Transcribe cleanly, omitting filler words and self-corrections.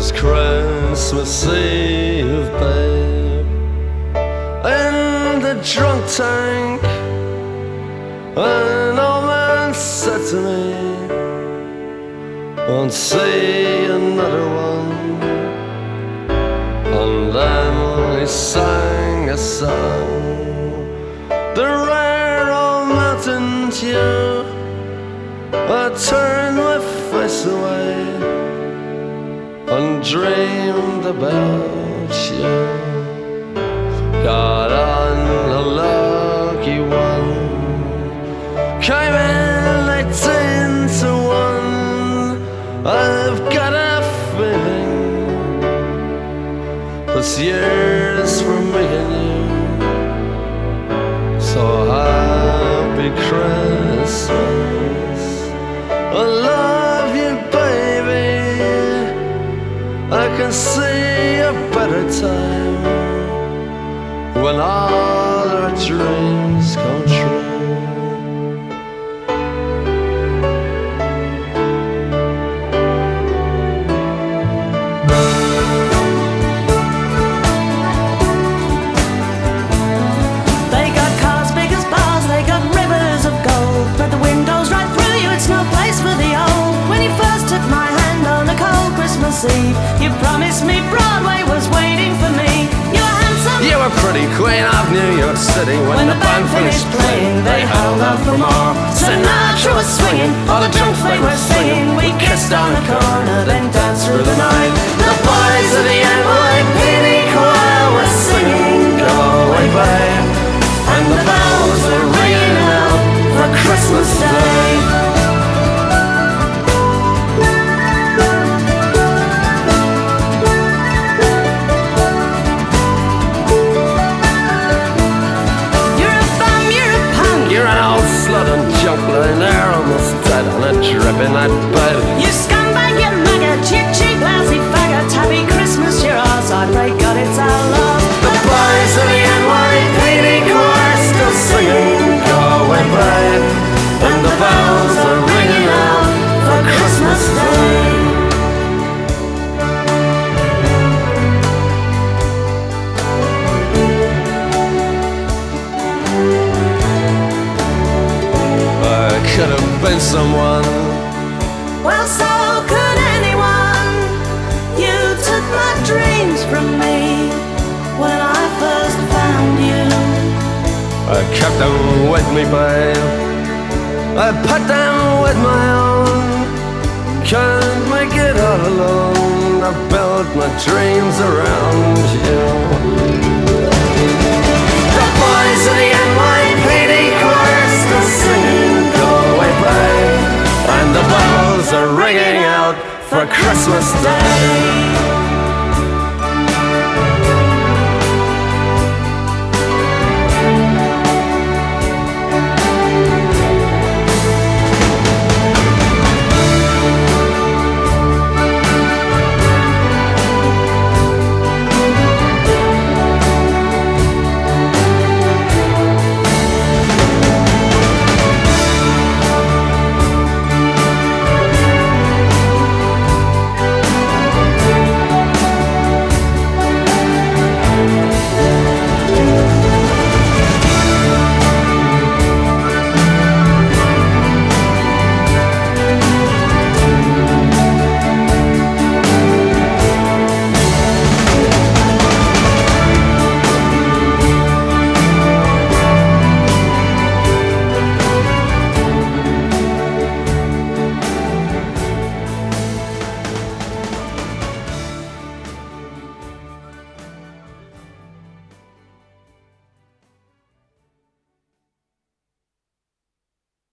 was Christmas Eve, babe, in the drunk tank. An old man said to me, won't see another one. And then he sang a song, the rare old mountain dew. I turned my face away and dreamed about you. Got on a lucky one, came in 18 to 1. I've got a feeling this year's for me and you. So happy Christmas, I love you, baby. I can see a better time when all our dreams come true. They got cars big as bars, they got rivers of gold, but the windows right through you, it's no place for the old. When you first took my hand on a cold Christmas Eve, you promised me Broadway was waiting for me. You were handsome, you were pretty queen of New York City. When the band finished playing, they held out for more. Sinatra was swinging, all the drunks they were singing. We kissed on the corner, then danced through the night. The boys of the NYPD choir were singing Go Away Babe, and the bells were ringing out for Christmas Day. They're almost dead on a drip in that bed. you scumbag, you maggot, cheap, cheap, lousy faggot. Happy Christmas, you're ours, I pray God it's our love. The boys of the NYPD choir still singing Go Away Babe, and the bells are ringing out for Christmas Day. Could have been someone. Well, so could anyone. You took my dreams from me when I first found you. I kept them with me, babe. I put them with my own. Can't make it all alone. I built my dreams around you.